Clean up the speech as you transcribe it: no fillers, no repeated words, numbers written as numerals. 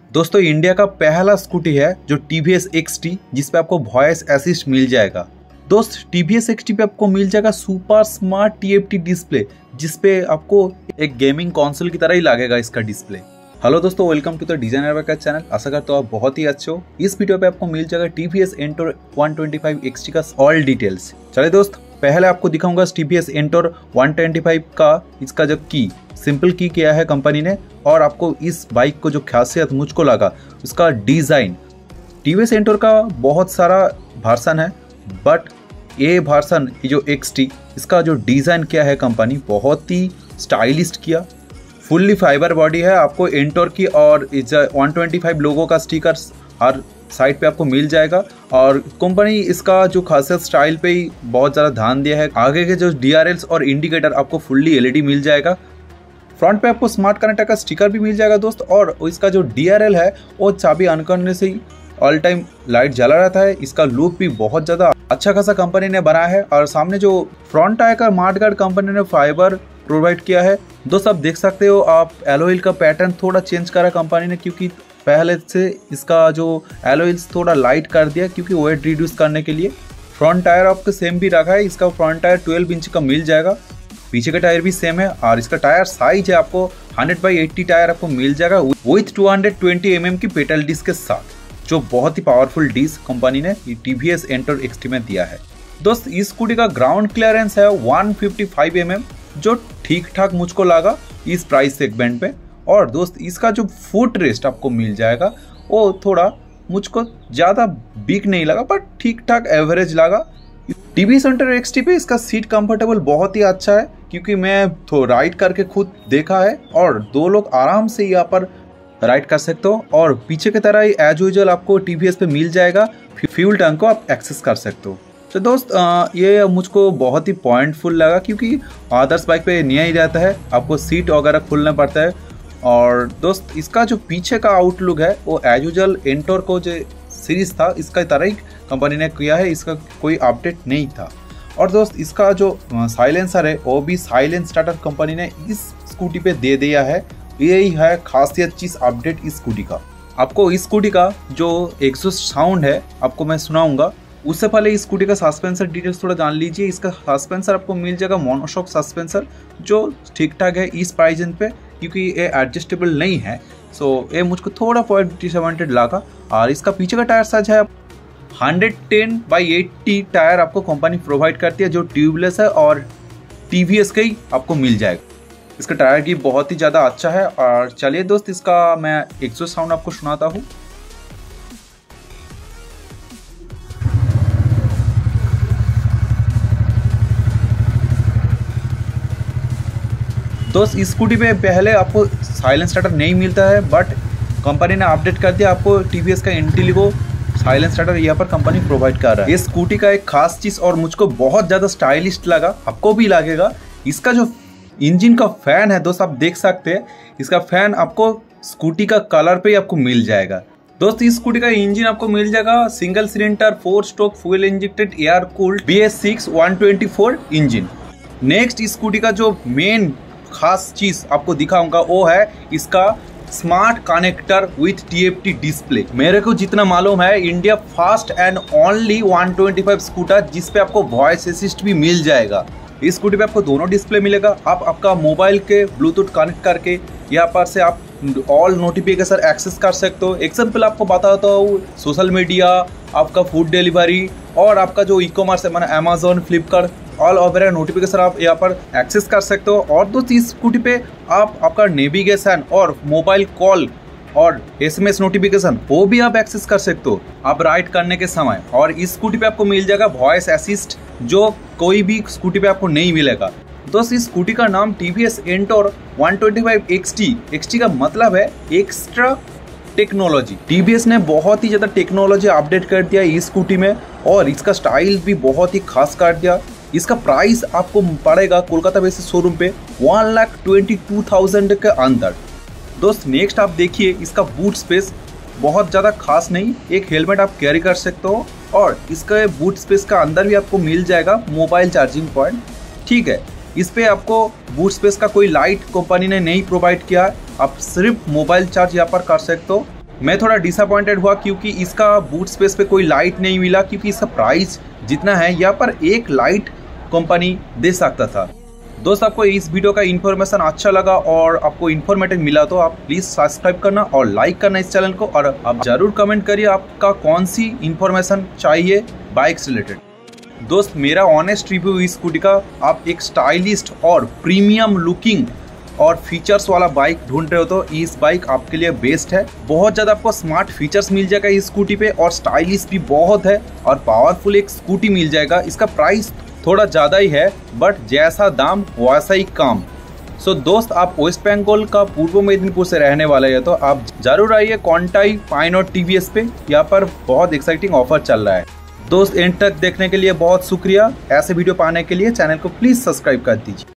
दोस्तों इंडिया का पहला स्कूटी है जो TVS XT, जिसपे आपको वॉइस असिस्ट मिल जाएगा। दोस्त TVS XT पे आपको मिल जाएगा सुपर स्मार्ट TFT डिस्प्ले, जिसपे आपको एक गेमिंग कंसोल की तरह ही लगेगा इसका डिस्प्ले। हेलो दोस्तों, वेलकम टू द डिजाइनर का चैनल। आशा करता हूँ आप बहुत ही अच्छे हो। इस वीडियो पे आपको मिल जाएगा TVS एंटोर 125 XT का ऑल डिटेल्स। चलिए दोस्त, पहले आपको दिखाऊंगा TVS एंटोर 125 का इसका जो की सिंपल की किया है कंपनी ने, और आपको इस बाइक को जो खासियत मुझको लगा उसका डिज़ाइन। TVS एंटोर का बहुत सारा वर्सन है, बट ये वर्सन जो XT इसका जो डिज़ाइन किया है कंपनी बहुत ही स्टाइलिस्ट किया। फुल्ली फाइबर बॉडी है आपको एंटोर की, और इस 125 लोगों का स्टिकर हर साइड पे आपको मिल जाएगा। और कंपनी इसका जो खासियत स्टाइल पे ही बहुत ज़्यादा ध्यान दिया है। आगे के जो DRLs और इंडिकेटर आपको फुल्ली LED मिल जाएगा। फ्रंट पे आपको स्मार्ट कनेक्टर का स्टिकर भी मिल जाएगा दोस्त, और इसका जो DRL है वो चाबी ऑन करने से ही ऑल टाइम लाइट जला रहता है। इसका लुक भी बहुत ज़्यादा अच्छा खासा कंपनी ने बनाया है। और सामने जो फ्रंट टायर का मार्डगार्ड कंपनी ने फाइबर प्रोवाइड किया है दोस्त, आप देख सकते हो। आप एलॉय का पैटर्न थोड़ा चेंज करा कंपनी ने, क्योंकि पहले से इसका जो एलॉयल्स थोड़ा लाइट कर दिया क्योंकि वेट रिड्यूस करने के लिए। फ्रंट टायर आपको सेम भी रखा है। इसका फ्रंट टायर 12 इंच का मिल जाएगा, पीछे का टायर भी सेम है। और इसका टायर साइज है आपको 100/80 टायर आपको मिल जाएगा विथ 220 mm की पेडल डिस्क के साथ, जो बहुत ही पावरफुल डिस्क कंपनी ने TVS एंटोर XT में दिया है। दोस्त इस स्कूटी का ग्राउंड क्लियरेंस है 155 mm, जो ठीक ठाक मुझको लगा इस प्राइस सेगमेंट पे। और दोस्त इसका जो फुट रेस्ट आपको मिल जाएगा वो थोड़ा मुझको ज़्यादा बिग नहीं लगा, बट ठीक ठाक एवरेज लगा। TVS एंटोर XT पे इसका सीट कंफर्टेबल बहुत ही अच्छा है, क्योंकि मैं तो राइड करके खुद देखा है, और दो लोग आराम से यहाँ पर राइड कर सकते हो। और पीछे की तरह ही एज यूजुअल आपको TVS पे मिल जाएगा फ्यूल टैंक को आप एक्सेस कर सकते हो। तो दोस्त ये मुझको बहुत ही पॉइंटफुल लगा, क्योंकि अदर्स बाइक पे नहीं रहता है, आपको सीट वगैरह खोलना पड़ता है। और दोस्त इसका जो पीछे का आउटलुक है वो एज यूजुअल एंटोर को जो सीरीज था इसका तरह ही कंपनी ने किया है, इसका कोई अपडेट नहीं था। और दोस्त इसका जो साइलेंसर है वो भी साइलेंस स्टार्टर कंपनी ने इस स्कूटी पे दे दिया है। यही है खासियत चीज़ अपडेट इस स्कूटी का। आपको इस स्कूटी का जो एग्जॉस्ट साउंड है आपको मैं सुनाऊंगा। उससे पहले इस स्कूटी का सस्पेंसर डिटेल्स थोड़ा जान लीजिए। इसका सस्पेंसर आपको मिल जाएगा मोनोशॉक सस्पेंसर, जो ठीक ठाक है इस प्राइस पे, क्योंकि ये एडजस्टेबल नहीं है। सो ये मुझको थोड़ा पॉइंट डिसअपॉइंटेड लगा। और इसका पीछे का टायर साइज है 110/80 टायर आपको कंपनी प्रोवाइड करती है, जो ट्यूबलेस है और TVS का ही आपको मिल जाएगा। इसका टायर की बहुत ही ज़्यादा अच्छा है। और चलिए दोस्त इसका मैं एग्जॉस्ट साउंड आपको सुनाता हूँ। दोस्त इस स्कूटी पे पहले आपको साइलेंस स्टार्टर नहीं मिलता है, बट कंपनी ने अपडेट कर दिया, आपको TVS का इंटेलिगो साइलेंस स्टार्टर यहाँ पर कंपनी प्रोवाइड कर रहा है। इस स्कूटी का एक खास चीज़ और मुझको बहुत ज़्यादा स्टाइलिश लगा, आपको भी लगेगा, इसका जो इंजन का फैन है दोस्त, आप देख सकते हैं इसका फैन आपको स्कूटी का कलर पे ही आपको मिल जाएगा। दोस्त इस स्कूटी का इंजन आपको मिल जाएगा single cylinder 4 stroke fuel injected air cooled BS6 124 engine. Next इस स्कूटी का जो मेन खास चीज आपको दिखाऊंगा वो है इसका smart connector with TFT display. मेरे को जितना मालूम है India first and only 125 scooter जिसपे आपको वॉइस असिस्ट भी मिल जाएगा। इस स्कूटी पे आपको दोनों डिस्प्ले मिलेगा। आप आपका मोबाइल के ब्लूटूथ कनेक्ट करके यहाँ पर से आप ऑल नोटिफिकेशन एक्सेस कर सकते हो। एग्जाम्पल आपको बताता हूँ, सोशल मीडिया, आपका फूड डिलीवरी, और आपका जो ई-कॉमर्स है, माना Amazon, Flipkart, all over notification आप यहाँ पर एक्सेस कर सकते हो। और दोस्त इस स्कूटी पे आप आपका नेविगेशन और मोबाइल कॉल और SMS नोटिफिकेशन वो भी आप एक्सेस कर सकते हो आप राइड करने के समय। और इस स्कूटी पे आपको मिल जाएगा वॉइस असिस्ट, जो कोई भी स्कूटी पे आपको नहीं मिलेगा। दोस्त इस स्कूटी का नाम TVS एंटोर 125 XT का मतलब है एक्स्ट्रा टेक्नोलॉजी। TVS ने बहुत ही ज़्यादा टेक्नोलॉजी अपडेट कर दिया इस स्कूटी में, और इसका स्टाइल भी बहुत ही खास कर दिया। इसका प्राइस आपको पड़ेगा कोलकाता बेसिस शोरूम पे 1,22,000 के अंदर। दोस्त नेक्स्ट आप देखिए इसका बूट स्पेस बहुत ज़्यादा खास नहीं, एक हेलमेट आप कैरी कर सकते हो, और इसका बूट स्पेस का अंदर भी आपको मिल जाएगा मोबाइल चार्जिंग पॉइंट। ठीक है, इस पे आपको बूट स्पेस का कोई लाइट कंपनी ने नहीं प्रोवाइड किया, आप सिर्फ मोबाइल चार्ज यहाँ पर कर सकते हो। मैं थोड़ा डिसअपॉइंटेड हुआ क्योंकि इसका बूट स्पेस पे कोई लाइट नहीं मिला, क्योंकि इसका प्राइस जितना है यहाँ पर एक लाइट कंपनी दे सकता था। दोस्त आपको इस वीडियो का इन्फॉर्मेशन अच्छा लगा और आपको इन्फॉर्मेटिव मिला तो आप प्लीज़ सब्सक्राइब करना और लाइक करना इस चैनल को, और आप जरूर कमेंट करिए आपका कौन सी इन्फॉर्मेशन चाहिए बाइक्स रिलेटेड। दोस्त मेरा ऑनेस्ट रिव्यू इस स्कूटी का, आप एक स्टाइलिस्ट और प्रीमियम लुकिंग और फीचर्स वाला बाइक ढूंढ रहे हो तो इस बाइक आपके लिए बेस्ट है। बहुत ज़्यादा आपको स्मार्ट फीचर्स मिल जाएगा इस स्कूटी पे, और स्टाइलिश भी बहुत है और पावरफुल एक स्कूटी मिल जाएगा। इसका प्राइस थोड़ा ज़्यादा ही है, बट जैसा दाम वैसा ही काम। सो दोस्त आप वेस्ट बंगाल का पूर्व मेदिनीपुर से रहने वाले हैं तो आप जरूर आइए क्वांटाई फाइन और टीवीएस पे, यहाँ पर बहुत एक्साइटिंग ऑफर चल रहा है। दोस्त एंड तक देखने के लिए बहुत शुक्रिया। ऐसे वीडियो पाने के लिए चैनल को प्लीज़ सब्सक्राइब कर दीजिए।